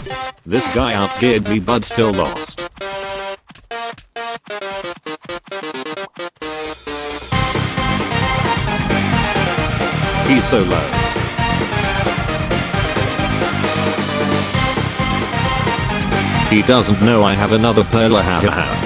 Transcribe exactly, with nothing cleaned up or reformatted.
This guy outgeared me but still lost. He's so low. He doesn't know I have another pearl, ha ha ha.